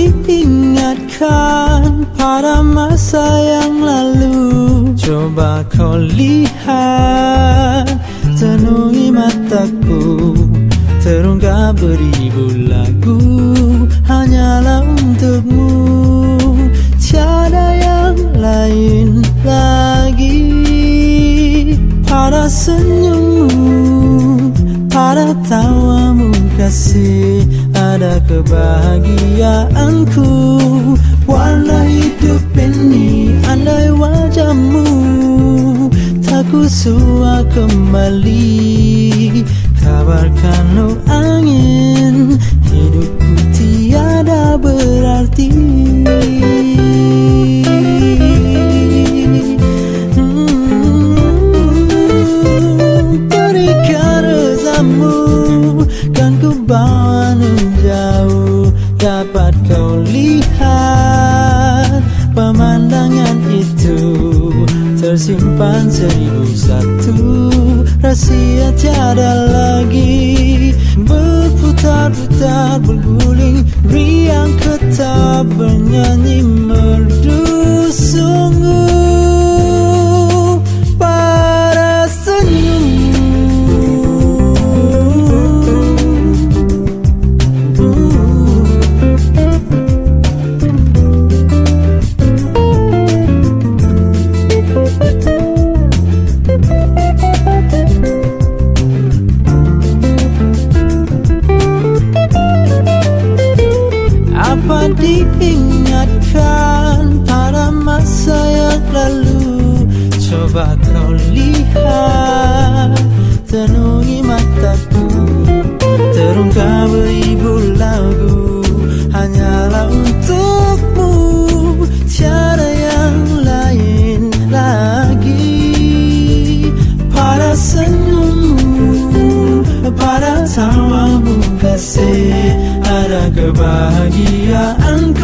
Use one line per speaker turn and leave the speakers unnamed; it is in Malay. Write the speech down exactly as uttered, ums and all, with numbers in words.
diingatkan pada masa yang lalu. Coba kau lihat, tenungi mataku, terungkap beribu lagu hanyalah untukmu. Tiada yang lain lagi. Pada senyummu, pada tawamu kasih, ada kebahagiaanku. Warna hidup ini andai wajahmu tak kusua kembali. Kabarkan oh angin, hidupku tiada berarti. Kan ku bawa jauh, dapat kau lihat pemandangan itu tersimpan seribu satu rahasia tiada lagi. Berputar-putar berguling, riang ketap bernyanyi merdu sungguh pada senyum. Diingatkan pada masa yang lalu. Coba kau lihat, tenungi mataku, terungkap beribu lagu hanyalah untukmu. Tiada yang lain lagi. Pada senyummu, pada tawamu kasih, ada kebahagiaanku.